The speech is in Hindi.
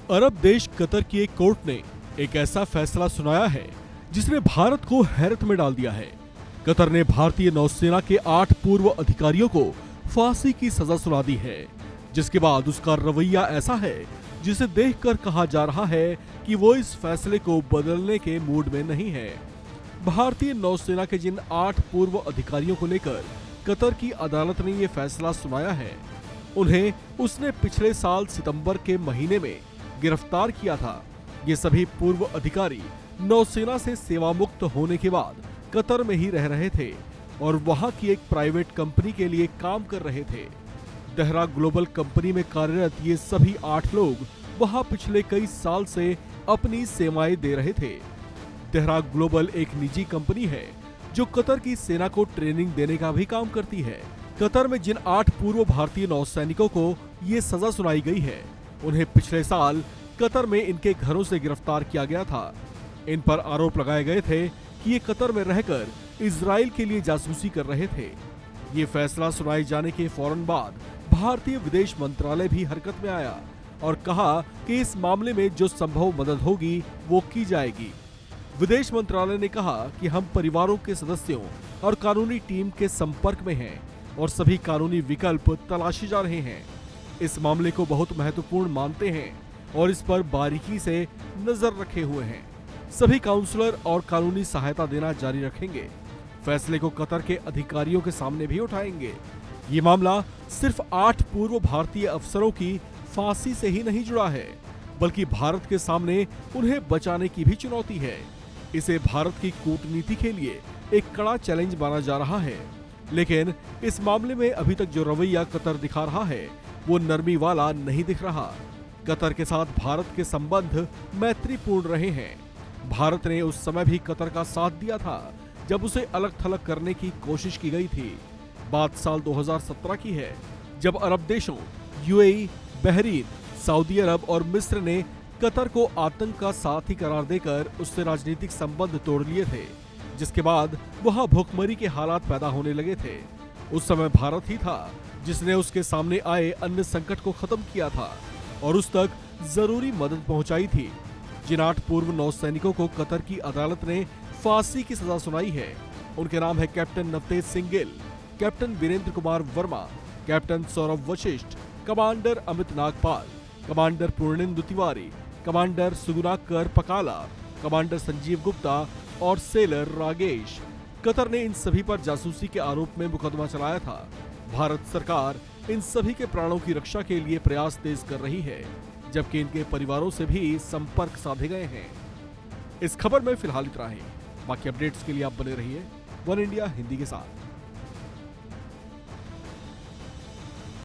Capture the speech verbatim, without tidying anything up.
अरब देश कतर की एक कोर्ट ने एक ऐसा फैसला सुनाया है जिसने भारत को हैरत में डाल दिया है। कतर ने भारतीय नौसेना के आठ पूर्व अधिकारियों को फांसी की सजा सुना दी है, जिसके बाद उसका रवैया ऐसा है जिसे देखकर कहा जा रहा है कि वो इस फैसले को बदलने के मूड में नहीं है। भारतीय नौसेना के जिन आठ पूर्व अधिकारियों को लेकर कतर की अदालत ने ये फैसला सुनाया है, उन्हें उसने पिछले साल सितंबर के महीने में गिरफ्तार किया था। ये सभी पूर्व अधिकारी नौसेना से सेवा मुक्त होने के बाद कतर में ही रह रहे थे और वहां की एक प्राइवेट कंपनी के लिए काम कर रहे थे। देहरा ग्लोबल कंपनी में कार्यरत ये सभी आठ लोग वहां पिछले कई साल से अपनी सेवाएं दे रहे थे। देहरा ग्लोबल एक निजी कंपनी है जो कतर की सेना को ट्रेनिंग देने का भी काम करती है। कतर में जिन आठ पूर्व भारतीय नौसैनिकों को ये सजा सुनाई गई है, उन्हें पिछले साल कतर में इनके घरों से गिरफ्तार किया गया था। इन पर आरोप लगाए गए थे कि ये कतर में रहकर इजराइल के लिए जासूसी कर रहे थे। ये फैसला सुनाए जाने के फौरन बाद भारतीय विदेश मंत्रालय भी हरकत में आया और कहा कि इस मामले में जो संभव मदद होगी वो की जाएगी। विदेश मंत्रालय ने कहा कि हम परिवारों के सदस्यों और कानूनी टीम के संपर्क में हैं और सभी कानूनी विकल्प तलाशे जा रहे हैं। इस मामले को बहुत महत्वपूर्ण मानते हैं और इस पर बारीकी से नजर रखे हुए हैं। सभी काउंसलर और कानूनी सहायता देना जारी रखेंगे। फैसले को कतर के अधिकारियों के सामने भी उठाएंगे। ये मामला सिर्फ आठ पूर्व भारतीय अफसरों की फांसी से ही नहीं जुड़ा है, बल्कि भारत के सामने उन्हें बचाने की भी चुनौती है। इसे भारत की कूटनीति के लिए एक कड़ा चैलेंज माना जा रहा है। लेकिन इस मामले में अभी तक जो रवैया कतर दिखा रहा है वो नरमी वाला नहीं दिख रहा। कतर के साथ भारत के संबंध मैत्रीपूर्ण रहे हैं। भारत ने उस समय भी कतर का साथ दिया था जब उसे अलग थलग करने की कोशिश की गई थी। बात साल दो हज़ार सत्रह की है, जब अरब देशों यूएई, बहरीन, सऊदी अरब और मिस्र ने कतर को आतंक का साथी करार देकर उससे राजनीतिक संबंध तोड़ लिए थे, जिसके बाद वहां भूखमरी के हालात पैदा होने लगे थे। उस समय भारत ही था जिसने उसके सामने आए अन्य संकट को खत्म किया था और उस तक जरूरी मदद पहुंचाई थी। जिन आठ पूर्व नौसैनिकों को कतर की अदालत ने फांसी की सजा सुनाई है, उनके नाम है captain Navtej Singh Gill, captain Virendra Kumar Verma, captain Saurabh Vashishtha, commander Amit Nagpal, commander Purnendu Tiwari, commander Sugunakar Pakala, commander Sanjeev Gupta और सेलर रागेश। कतर ने इन सभी पर जासूसी के आरोप में मुकदमा चलाया था। भारत सरकार इन सभी के प्राणों की रक्षा के लिए प्रयास तेज कर रही है, जबकि इनके परिवारों से भी संपर्क साधे गए हैं। इस खबर में फिलहाल इतना ही। बाकी अपडेट्स के लिए आप बने रहिए वन इंडिया हिंदी के साथ।